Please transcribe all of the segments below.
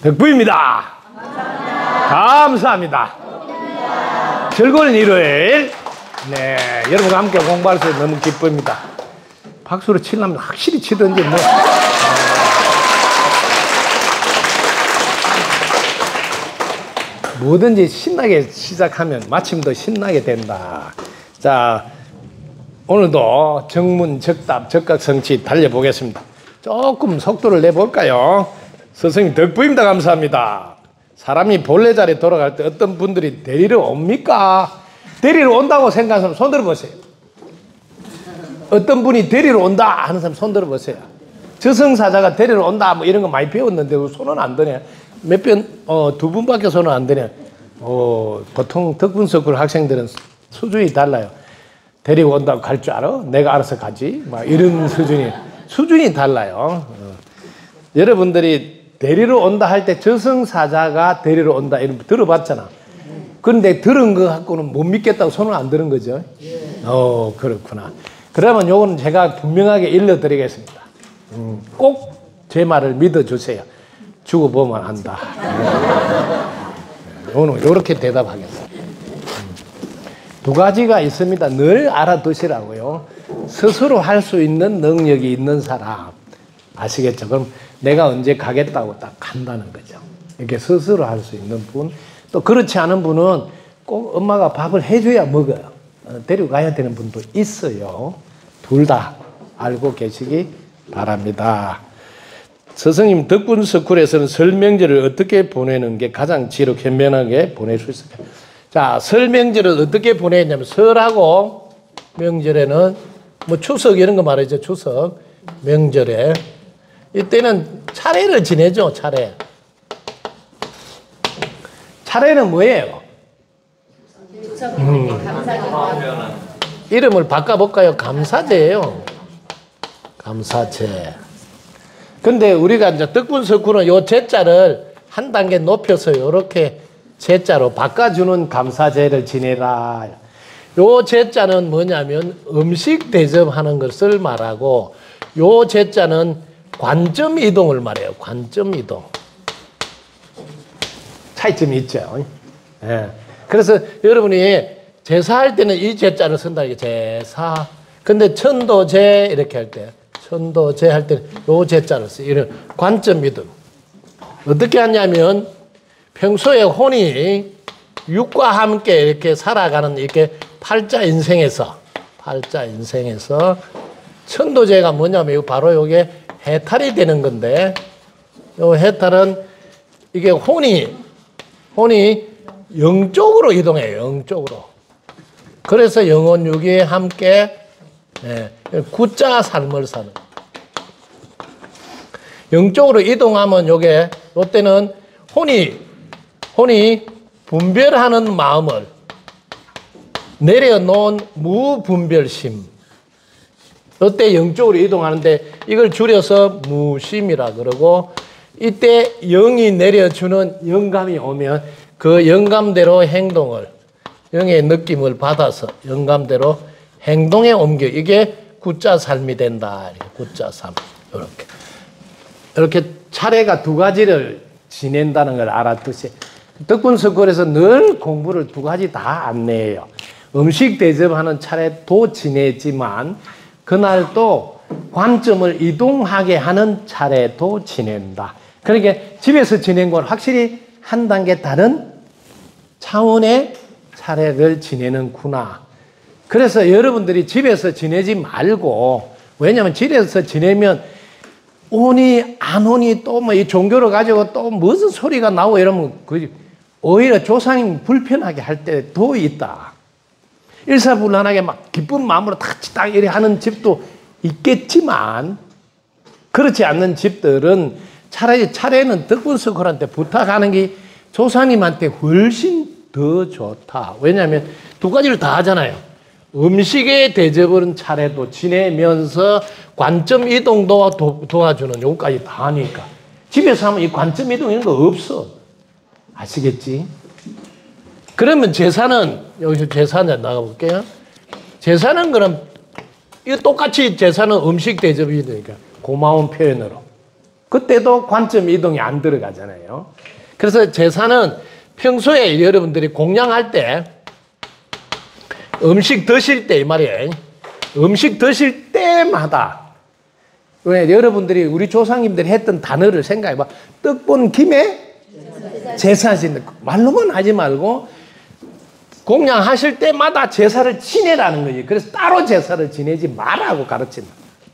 덕부입니다. 감사합니다. 즐거운 일요일. 네, 여러분과 함께 공부할 수 있어 너무 기쁩니다. 박수로 치려면 확실히 치든지 뭐. 뭐든지 신나게 시작하면 마침 더 신나게 된다. 자, 오늘도 정문, 적답, 적각성취 달려보겠습니다. 조금 속도를 내볼까요? 선생님 덕부입니다. 감사합니다. 사람이 본래 자리에 돌아갈 때 어떤 분들이 데리러 옵니까? 데리러 온다고 생각하는 사람 손 들어보세요. 어떤 분이 데리러 온다 하는 사람 손 들어보세요. 저승사자가 데리러 온다 뭐 이런 거 많이 배웠는데 손은 안 드네. 몇 번, 두 분밖에 손은 안 드네. 보통 덕분서클 학생들은 수준이 달라요. 데리고 온다고 갈 줄 알아? 내가 알아서 가지. 막 이런 수준이 달라요. 여러분들이 데리러 온다 할 때 저승사자가 데리러 온다 이런 거 들어봤잖아. 그런데 들은 거 갖고는 못 믿겠다고 손을 안 드는 거죠. 그렇구나. 그러면 요거는 제가 분명하게 일러드리겠습니다. 꼭 제 말을 믿어주세요. 죽어보면 한다. 오늘 이렇게 대답하겠습니다. 두 가지가 있습니다. 늘 알아두시라고요. 스스로 할 수 있는 능력이 있는 사람. 아시겠죠? 그럼 내가 언제 가겠다고 딱 간다는 거죠. 이렇게 스스로 할 수 있는 분. 또 그렇지 않은 분은 꼭 엄마가 밥을 해줘야 먹어요. 데려가야 되는 분도 있어요. 둘 다 알고 계시기 바랍니다. 스승님 덕분서쿨에서는 설명절을 어떻게 보내는 게 가장 지혜롭고 현명하게 보낼 수 있을까요? 자, 설 명절을 어떻게 보내냐면 설하고 명절에는 뭐 추석 이런 거 말이죠. 추석 명절에 이때는 차례를 지내죠. 차례는 뭐예요? 이름을 바꿔볼까요? 감사제예요. 감사제. 근데 우리가 이제 덕분서쿨은 요 제자를 한 단계 높여서 이렇게 제자로 바꿔주는 감사제를 지내라. 요 제자는 뭐냐면 음식 대접하는 것을 말하고 요 제자는 관점 이동을 말해요. 관점 이동. 차이점이 있죠. 예. 그래서 여러분이 제사할 때는 이 제자를 쓴다. 이게 제사. 근데 천도제 이렇게 할 때, 천도제 할 때는 요 제자를 써요. 이런 관점 이동. 어떻게 하냐면 평소에 혼이 육과 함께 이렇게 살아가는 이렇게 팔자 인생에서 천도제가 뭐냐면 바로 요게 해탈이 되는 건데 요 해탈은 이게 혼이 영적으로 이동해요. 영적으로. 그래서 영혼육이 함께 구자 삶을 사는. 영적으로 이동하면 요게 요때는 혼이 분별하는 마음을 내려놓은 무분별심. 이때 영적으로 이동하는데 이걸 줄여서 무심이라 그러고 이때 영이 내려주는 영감이 오면 그 영감대로 행동을 영의 느낌을 받아서 영감대로 행동에 옮겨 이게 구자 삶이 된다. 구자 삶. 이렇게 차례가 두 가지를 지낸다는 걸 알아두세요. 덕분서쿨에서 늘 공부를 두 가지 다 안내해요. 음식 대접하는 차례도 지내지만 그날 또 관점을 이동하게 하는 차례도 지낸다. 그러니까 집에서 지낸 건 확실히 한 단계 다른 차원의 차례를 지내는구나. 그래서 여러분들이 집에서 지내지 말고, 왜냐하면 집에서 지내면 오니 안 오니 또 뭐 이 종교를 가지고 또 무슨 소리가 나오고 이러면 오히려 조상님 불편하게 할 때도 있다. 일사불란하게 막 기쁜 마음으로 딱 이래 하는 집도 있겠지만 그렇지 않는 집들은 차라리 차례는 덕분서쿨한테 부탁하는 게 조상님한테 훨씬 더 좋다. 왜냐하면 두 가지를 다 하잖아요. 음식의 대접은 차례도 지내면서 관점 이동도 도와주는 요까지 다 하니까 집에서 하면 이 관점 이동 이런 거 없어. 아시겠지? 그러면 제사는 여기서 제사는 나가볼게요. 제사는 그럼 이거 똑같이 제사는 음식 대접이 되니까 고마운 표현으로. 그때도 관점 이동이 안 들어가잖아요. 그래서 제사는 평소에 여러분들이 공양할 때 음식 드실 때 이 말이에요. 음식 드실 때마다 왜 여러분들이 우리 조상님들이 했던 단어를 생각해봐. 떡 본 김에 제사 지내. 말로만 하지 말고 공양하실 때마다 제사를 지내라는 거지. 그래서 따로 제사를 지내지 말라고 가르친다.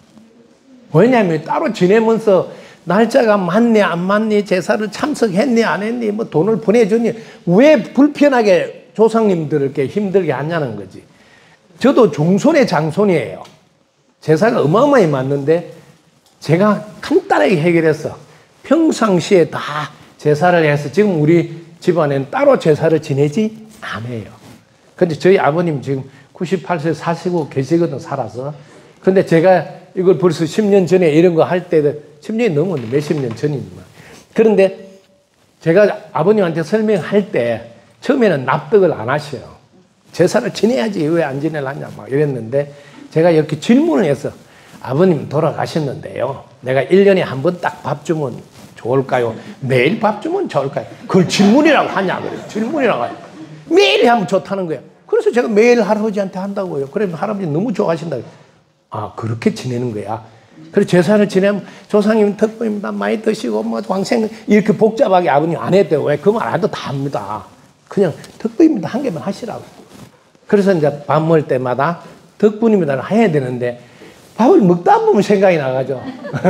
왜냐하면 따로 지내면서 날짜가 맞네 안 맞네 제사를 참석했니 안 했니 뭐 돈을 보내줬니 왜 불편하게 조상님들께 힘들게 하냐는 거지. 저도 종손의 장손이에요. 제사가 어마어마히 많는데 제가 간단하게 해결해서 평상시에 다 제사를 해서 지금 우리 집안에는 따로 제사를 지내지 않아요. 근데 저희 아버님 지금 98세 사시고 계시거든 살아서. 근데 제가 이걸 벌써 10년 전에 이런 거 할 때 10년이 넘었는데 몇십 년 전이지만 그런데 제가 아버님한테 설명할 때 처음에는 납득을 안 하셔요. 제사를 지내야지 왜 안 지내려냐 막 이랬는데 제가 이렇게 질문을 해서 아버님 돌아가셨는데요. 내가 1년에 한 번 딱 밥 주면 좋을까요? 매일 밥 주면 좋을까요? 그걸 질문이라고 하냐 그래요. 질문이라고 하냐. 매일 하면 좋다는 거예요. 그래서 제가 매일 할아버지한테 한다고요. 그러면 할아버지 너무 좋아하신다고. 아 그렇게 지내는 거야. 그래서 제사를 지내면 조상님 덕분입니다. 많이 드시고 뭐 왕생 이렇게 복잡하게 아버님 안 했대요. 왜? 그 말 안 해도 다 합니다. 그냥 덕분입니다. 한 개만 하시라고. 그래서 이제 밥 먹을 때마다 덕분입니다를 해야 되는데 밥을 먹다 보면 생각이 나가죠.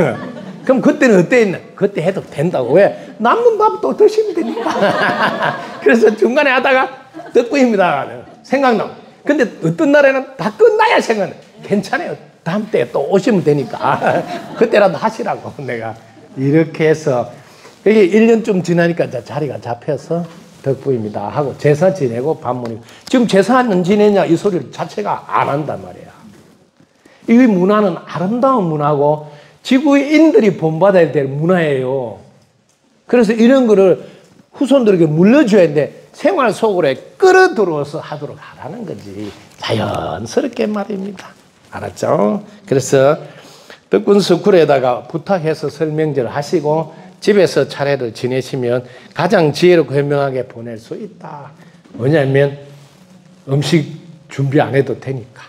그럼 그때는 어땠나? 그때 해도 된다고. 왜? 남는 밥 또 드시면 되니까. 그래서 중간에 하다가 덕분입니다. 생각나고. 근데 어떤 날에는 다 끝나야 생각나. 괜찮아요. 다음 때에 또 오시면 되니까. 그때라도 하시라고 내가. 이렇게 해서 이게 1년쯤 지나니까 자리가 잡혀서 덕분입니다 하고 제사 지내고 밥 먹고. 지금 제사 안 지내냐 이 소리를 자체가 안 한단 말이야. 이 문화는 아름다운 문화고 지구인들이 본받아야 될 문화예요. 그래서 이런 거를 후손들에게 물려줘야 되는데 생활 속으로 끌어들어서 하도록 하라는 거지. 자연스럽게 말입니다. 알았죠? 그래서 덕분스쿨에다가 부탁해서 설명제를 하시고 집에서 차례를 지내시면 가장 지혜롭고 현명하게 보낼 수 있다. 왜냐하면 음식 준비 안 해도 되니까.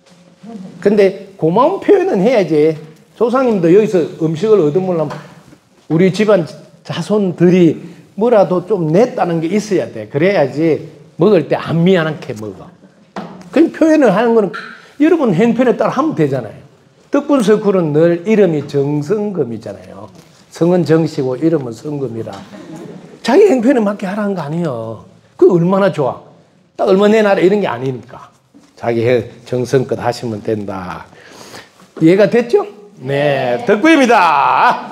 근데 고마운 표현은 해야지. 조상님도 여기서 음식을 얻으려면 우리 집안 자손들이 뭐라도 좀 냈다는 게 있어야 돼. 그래야지 먹을 때 안 미안하게 먹어. 그 표현을 하는 거는 여러분 행편에 따라 하면 되잖아요. 덕분스쿨은 늘 이름이 정성금이잖아요. 성은 정시고 이름은 성금이라. 자기 행편에 맞게 하라는 거 아니에요. 그거 얼마나 좋아. 딱 얼마 내놔라 이런 게 아니니까. 자기 정성껏 하시면 된다. 이해가 됐죠? 네, 덕분입니다.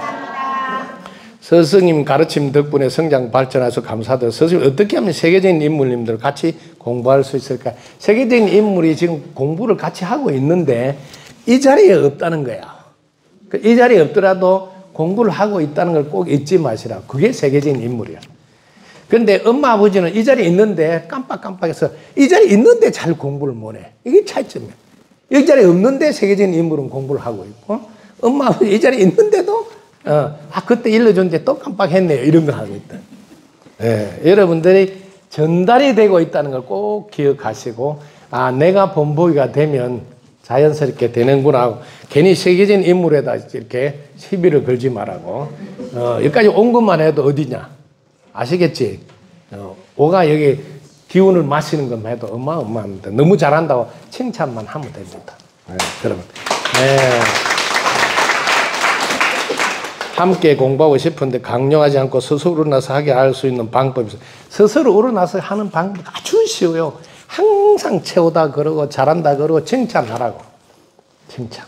스승님 가르침 덕분에 성장 발전해서 감사드려요. 스승님 어떻게 하면 세계적인 인물님들 같이 공부할 수 있을까? 세계적인 인물이 지금 공부를 같이 하고 있는데 이 자리에 없다는 거야. 이 자리에 없더라도 공부를 하고 있다는 걸 꼭 잊지 마시라. 그게 세계적인 인물이야. 그런데 엄마 아버지는 이 자리에 있는데 깜빡깜빡해서 이 자리에 있는데 잘 공부를 못해. 이게 차이점이야. 이 자리에 없는데 세계적인 인물은 공부를 하고 있고 엄마 아버지 이 자리에 있는데도 그때 일러줬는데 또 깜빡했네요. 이런 걸 하고 있다. 여러분들이 전달이 되고 있다는 걸 꼭 기억하시고 내가 본보기가 되면 자연스럽게 되는구나 하고 괜히 세계적인 인물에다 이렇게 시비를 걸지 말라고. 여기까지 온 것만 해도 어디냐 아시겠지? 오가 여기 기운을 마시는 것만 해도 어마어마합니다. 너무 잘한다고 칭찬만 하면 됩니다. 여러분 함께 공부하고 싶은데 강요하지 않고 스스로 일어나서 하게 할 수 있는 방법이 있어요. 스스로 일어나서 하는 방법이 아주 쉬워요. 항상 채우다 그러고 잘한다 그러고 칭찬하라고. 칭찬.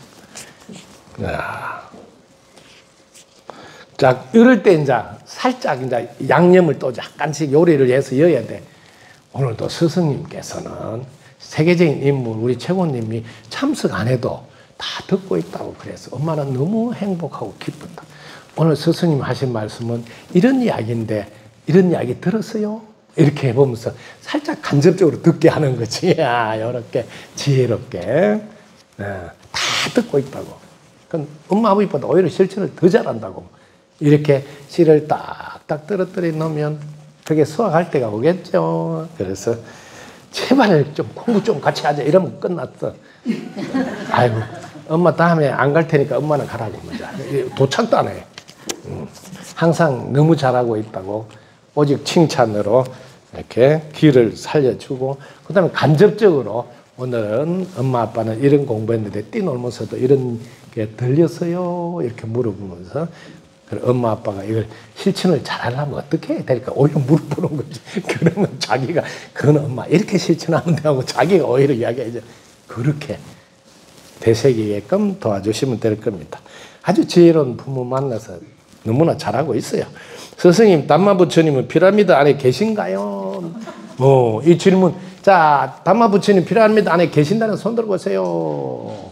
자, 이럴 때 이제 살짝 이제 양념을 또 약간씩 요리를 해서 넣어야 돼. 오늘도 스승님께서는 세계적인 인물 우리 최고님이 참석 안 해도 다 듣고 있다고 그래서 엄마는 너무 행복하고 기쁘다. 오늘 스승님 하신 말씀은 이런 이야기인데 이런 이야기 들었어요? 이렇게 해보면서 살짝 간접적으로 듣게 하는 거지. 이렇게 지혜롭게 다 듣고 있다고. 그럼 엄마 아버지보다 오히려 실천을 더 잘한다고. 이렇게 실을 딱딱 떨어뜨려 놓으면 그게 수학할 때가 오겠죠. 그래서 제발 좀 공부 좀 같이 하자 이러면 끝났어. 아이고 엄마 다음에 안 갈 테니까 엄마는 가라고 먼저. 도착도 안 해. 항상 너무 잘하고 있다고 오직 칭찬으로 이렇게 길을 살려주고, 그 다음에 간접적으로 오늘은 엄마 아빠는 이런 공부했는데 뛰놀면서도 이런 게 들렸어요 이렇게 물어보면서, 엄마 아빠가 이걸 실천을 잘하려면 어떻게 해야 될까 오히려 물어보는 거지. 그러면 자기가 그건 엄마 이렇게 실천하면 되고 자기가 오히려 이야기하죠. 그렇게 되새기게끔 도와주시면 될 겁니다. 아주 지혜로운 부모 만나서 너무나 잘하고 있어요. 스승님, 담마 부처님은 피라미드 안에 계신가요? 이 질문. 자, 담마 부처님 피라미드 안에 계신다는 손 들어보세요.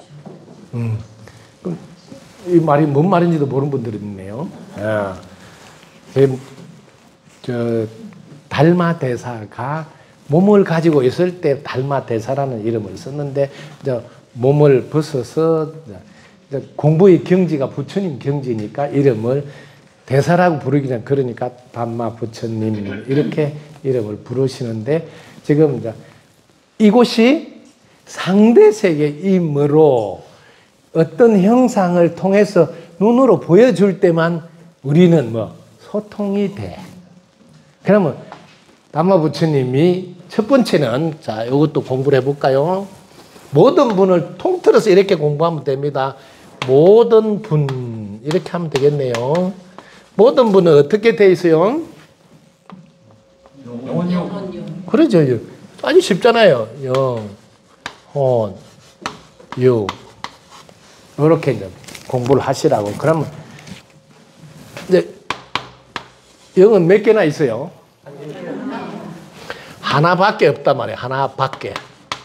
이 말이 뭔 말인지도 모르는 분들이 있네요. 달마 대사가 몸을 가지고 있을 때 달마 대사라는 이름을 썼는데, 몸을 벗어서 공부의 경지가 부처님 경지니까 이름을 대사라고 부르기 전, 그러니까 담마 부처님 이렇게 이름을 부르시는데, 지금 이곳이 상대 세계이므로 어떤 형상을 통해서 눈으로 보여줄 때만 우리는 소통이 돼. 그러면 담마 부처님이 첫 번째는, 자, 이것도 공부를 해볼까요? 모든 분을 통틀어서 이렇게 공부하면 됩니다. 모든 분, 이렇게 하면 되겠네요. 모든 분은 어떻게 돼 있어요? 영혼요. 그러죠. 아주 쉽잖아요. 영, 혼, 유. 이렇게 이제 공부를 하시라고. 그러면 이제 영은 몇 개나 있어요? 하나밖에 없단 말이에요. 하나밖에.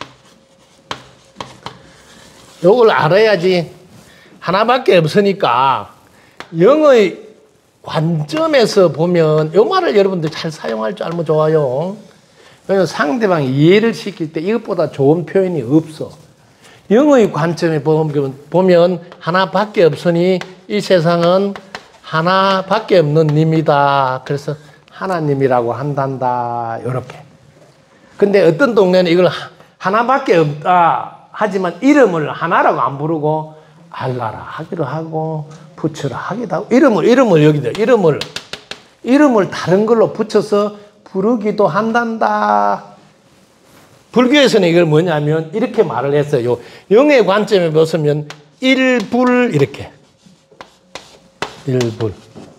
요걸 알아야지. 하나밖에 없으니까 영의 관점에서 보면 이 말을 여러분들 잘 사용할 줄 알면 좋아요. 왜냐하면 상대방이 이해를 시킬 때 이것보다 좋은 표현이 없어. 영의 관점에 보면 하나밖에 없으니 이 세상은 하나밖에 없는 님이다. 그래서 하나님이라고 한단다. 이렇게. 근데 어떤 동네는 이걸 하나밖에 없다 하지만 이름을 하나라고 안 부르고 알라라 하기로 하고 부처라 하기도 하고, 이름을 여기다 이름을 다른 걸로 붙여서 부르기도 한단다. 불교에서는 이걸 뭐냐면 이렇게 말을 했어요. 영의 관점에 보시면 일불, 이렇게 일불,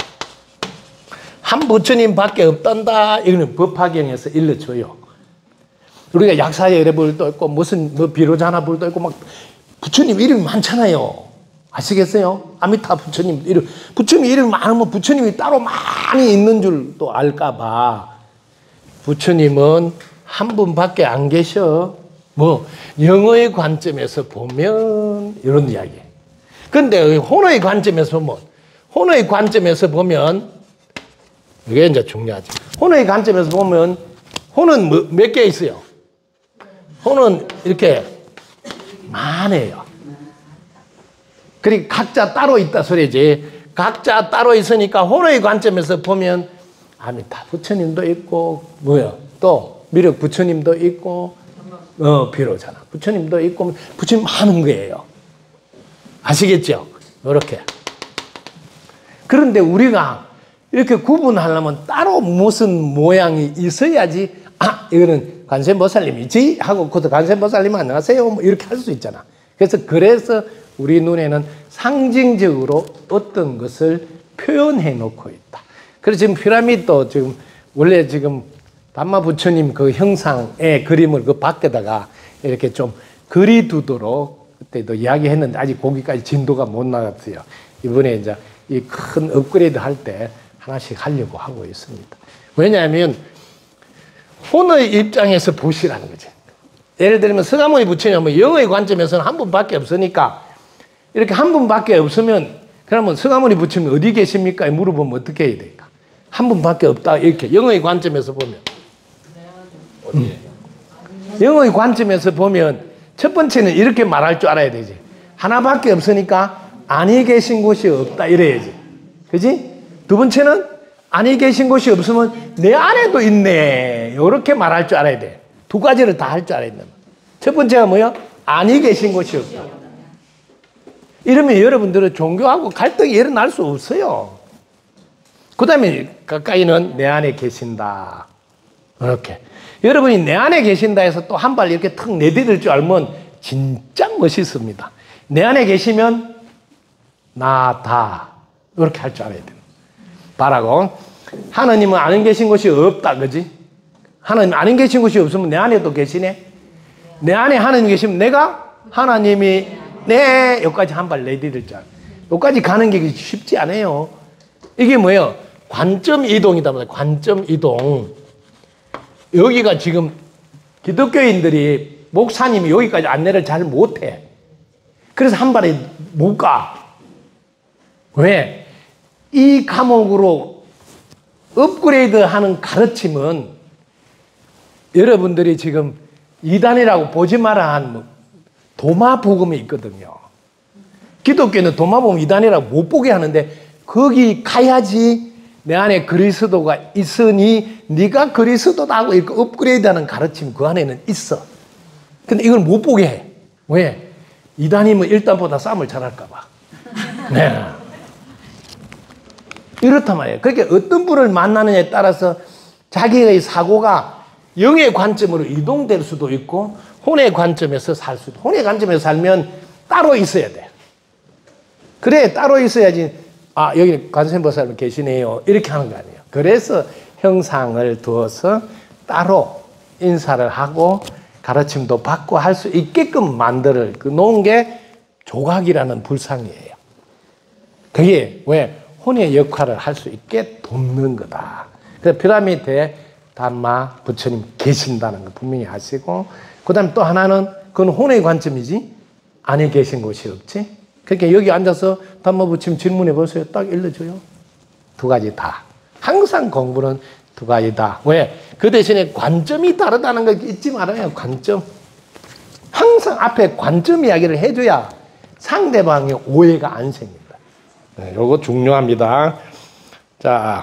한 부처님밖에 없단다. 이거는 법화경에서 일러줘요. 우리가 약사의 열애불도 있고 무슨 비로자나불도 있고 막 부처님 이름이 많잖아요. 아시겠어요? 아미타 부처님 이름, 부처님 이름이 많으면 부처님이 따로 많이 있는 줄 또 알까봐. 부처님은 한 분밖에 안 계셔. 영의 관점에서 보면 이런 이야기. 근데 혼의 관점에서 보면 이게 이제 중요하지. 혼의 관점에서 보면 혼은 몇 개 있어요? 혼은 이렇게 많아요. 그리고 각자 따로 있다 소리지. 각자 따로 있으니까 혼의 관점에서 보면 아미타 부처님도 있고 또 미륵 부처님도 있고 비로자나 부처님도 있고 부처님 많은 거예요. 아시겠죠? 이렇게. 그런데 우리가 이렇게 구분하려면 따로 무슨 모양이 있어야지, 이거는 관세음보살님이지 하고 그것도 관세음보살님 안녕하세요 이렇게 할 수 있잖아. 그래서 우리 눈에는 상징적으로 어떤 것을 표현해 놓고 있다. 그래서 지금 피라미드도 지금 원래 지금 담마 부처님 그 형상의 그림을 그 밖에다가 이렇게 좀 그리두도록 그때도 이야기했는데 아직 거기까지 진도가 못 나갔어요. 이번에 이제 이 큰 업그레이드 할 때 하나씩 하려고 하고 있습니다. 왜냐하면 혼의 입장에서 보시라는 거지. 예를 들면 서가모니 부처님은 영의 관점에서는 한 분밖에 없으니까 이렇게 한 분밖에 없으면 그러면 서가모니 부처님 어디 계십니까? 물어보면 어떻게 해야 될까? 한 분밖에 없다. 이렇게 영의 관점에서 보면. 영의 관점에서 보면 첫 번째는 이렇게 말할 줄 알아야 되지. 하나밖에 없으니까 아니 계신 곳이 없다 이래야지. 그지? 두 번째는 아니 계신 곳이 없으면 내 안에도 있네. 이렇게 말할 줄 알아야 돼. 두 가지를 다 할 줄 알아야 돼. 첫 번째가 뭐야? 아니 계신 곳이 없다. 이러면 여러분들은 종교하고 갈등이 일어날 수 없어요. 그 다음에 가까이는 내 안에 계신다. 이렇게. 여러분이 내 안에 계신다 해서 또 한 발 이렇게 턱 내디딜 줄 알면 진짜 멋있습니다. 내 안에 계시면 나다. 이렇게 할 줄 알아야 돼요. 바라고. 하나님은 아는 계신 곳이 없다. 그지? 하나님 아는 계신 곳이 없으면 내 안에도 계시네. 내 안에 하나님 계시면 내가 하나님이 네, 여기까지 한 발 내디딜 줄 알아요. 여기까지 가는 게 쉽지 않아요. 이게 뭐예요? 관점 이동이다. 관점 이동. 여기가 지금 기독교인들이 목사님이 여기까지 안내를 잘 못해. 그래서 한 발에 못 가. 왜? 이 과목으로 업그레이드 하는 가르침은 여러분들이 지금 이단이라고 보지 마라 한 도마복음이 있거든요. 기독교는 도마복음 이단이라고 못 보게 하는데 거기 가야지 내 안에 그리스도가 있으니 네가 그리스도다 하고 이렇게 업그레이드하는 가르침 그 안에는 있어. 근데 이걸 못 보게 해. 왜? 이단이면 일단보다 싸움을 잘할까 봐. 네. 이렇단 말이에요. 그러니까 어떤 분을 만나느냐에 따라서 자기의 사고가 영의 관점으로 이동될 수도 있고 혼의 관점에서 살 수도. 혼의 관점에서 살면 따로 있어야 돼. 그래 따로 있어야지. 아 여기 관세음보살님 계시네요. 이렇게 하는 거 아니에요. 그래서 형상을 두어서 따로 인사를 하고 가르침도 받고 할 수 있게끔 만들어 놓은 게 조각이라는 불상이에요. 그게 왜? 혼의 역할을 할 수 있게 돕는 거다. 그래서 피라미드에 담마 부처님 계신다는 거 분명히 아시고 그 다음에 또 하나는 그건 혼의 관점이지 안에 계신 곳이 없지. 그러니까 여기 앉아서 담마 부처님 질문해 보세요. 딱 일러줘요. 두 가지 다. 항상 공부는 두 가지 다. 왜? 그 대신에 관점이 다르다는 거 잊지 말아요. 관점. 항상 앞에 관점 이야기를 해줘야 상대방의 오해가 안 생긴다. 네, 요거 중요합니다. 자,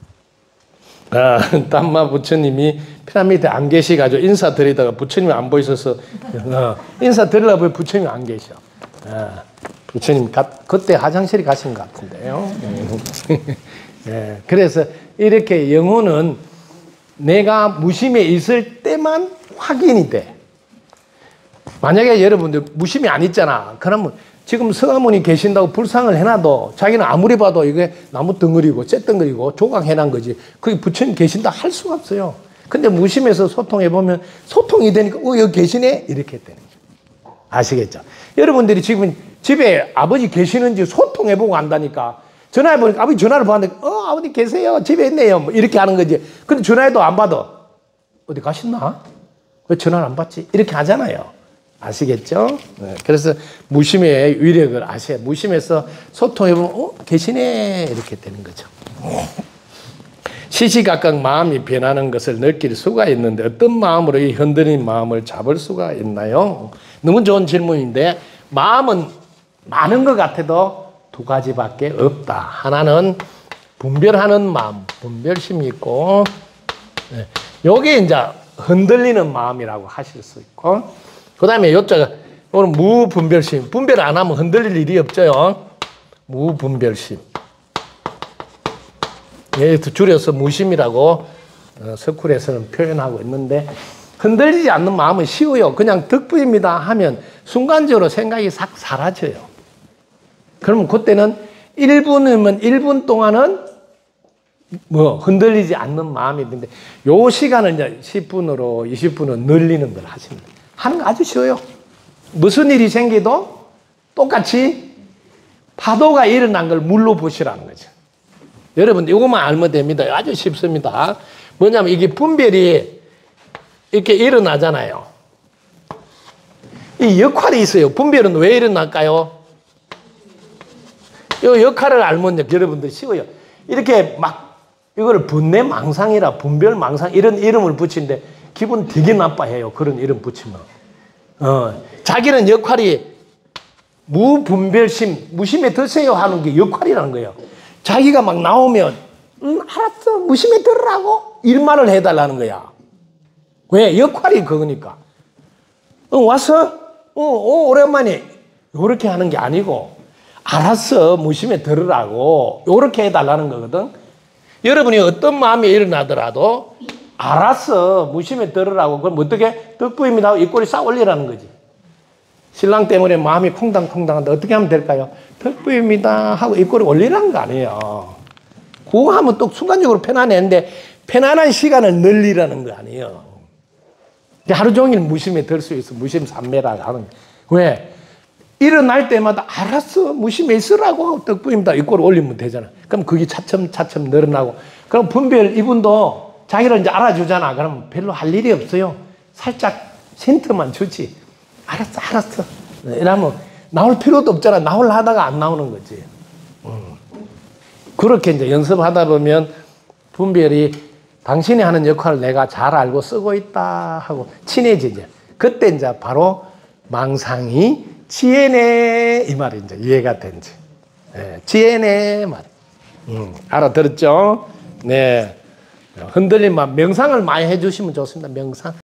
담마 부처님이 피라미드에 안 계시가지고 인사드리다가 부처님이 안 보이셔서 인사드리려고 부처님이 안 계셔. 부처님 그때 화장실에 가신 것 같은데요. 네, 그래서 이렇게 영혼은 내가 무심에 있을 때만 확인이 돼. 만약에 여러분들 무심이 안 있잖아. 그러면 지금 성화문이 계신다고 불상을 해놔도 자기는 아무리 봐도 이게 나무 덩어리고 쇳덩어리고 조각해놓은 거지. 그게 부처님 계신다 할 수가 없어요. 근데 무심해서 소통해보면 소통이 되니까 여기 계시네? 이렇게 되는 거죠. 아시겠죠? 여러분들이 지금 집에 아버지 계시는지 소통해보고 안다니까. 전화해보니까 아버지 전화를 받는데 아버지 계세요. 집에 있네요. 뭐 이렇게 하는 거지. 근데 전화해도 안 받아. 어디 가셨나? 왜 전화를 안 받지? 이렇게 하잖아요. 아시겠죠? 네. 그래서 무심의 위력을 아셔야 무심해서 소통해보면 계시네 이렇게 되는 거죠. 시시각각 마음이 변하는 것을 느낄 수가 있는데 어떤 마음으로 이 흔들린 마음을 잡을 수가 있나요? 너무 좋은 질문인데 마음은 많은 것 같아도 두 가지밖에 없다. 하나는 분별하는 마음, 분별심이 있고 요게 이제 흔들리는 마음이라고 하실 수 있고 그 다음에 요자가 오늘 무분별심. 분별 안 하면 흔들릴 일이 없죠. 무분별심. 예, 줄여서 무심이라고 서쿨에서는 표현하고 있는데 흔들리지 않는 마음은 쉬워요. 그냥 덕분입니다 하면 순간적으로 생각이 싹 사라져요. 그러면 그때는 1분이면 1분 동안은 흔들리지 않는 마음이 있는데 요 시간을 이제 10분으로 20분으로 늘리는 걸 하십니다. 하는 거 아주 쉬워요. 무슨 일이 생기도 똑같이 파도가 일어난 걸 물로 보시라는 거죠. 여러분들 이것만 알면 됩니다. 아주 쉽습니다. 뭐냐면 이게 분별이 이렇게 일어나잖아요. 이 역할이 있어요. 분별은 왜 일어날까요? 이 역할을 알면 여러분들 쉬워요. 이렇게 막 이거를 분내망상이라 분별망상 이런 이름을 붙이는데 기분 되게 나빠해요. 그런 이름 붙이면. 자기는 역할이 무분별심, 무심에 드세요 하는 게 역할이라는 거예요. 자기가 막 나오면 알았어 무심에 들으라고 이 말을 해달라는 거야. 왜? 역할이 그거니까. 왔어? 오랜만에 요렇게 하는 게 아니고 알았어 무심에 들으라고 요렇게 해달라는 거거든. 여러분이 어떤 마음이 일어나더라도 알았어 무심에 들으라고 그럼 어떻게? 덕부입니다 입꼬리 싹 올리라는 거지. 신랑 때문에 마음이 콩당콩당한데 어떻게 하면 될까요? 덕부입니다 하고 입꼬리 올리라는 거 아니에요. 그거 하면 또 순간적으로 편안했는데 편안한 시간을 늘리라는 거 아니에요. 하루 종일 무심에 들 수 있어. 무심 삼매라 하는 거예요. 왜? 일어날 때마다 알았어 무심에 있으라고 덕부입니다 입꼬리 올리면 되잖아. 그럼 그게 차츰차츰 늘어나고 그럼 분별 이분도 자기를 이제 알아주잖아. 그럼 별로 할 일이 없어요. 살짝 힌트만 주지. 알았어. 이러면 나올 필요도 없잖아. 나오려 하다가 안 나오는 거지. 그렇게 이제 연습하다 보면 분별이 당신이 하는 역할을 내가 잘 알고 쓰고 있다 하고 친해지죠. 그때 이제 바로 망상이 지혜네 이 말이 이제 이해가 된지. 지혜네 말. 알아들었죠? 네. 흔들림 명상을 많이 해주시면 좋습니다. 명상.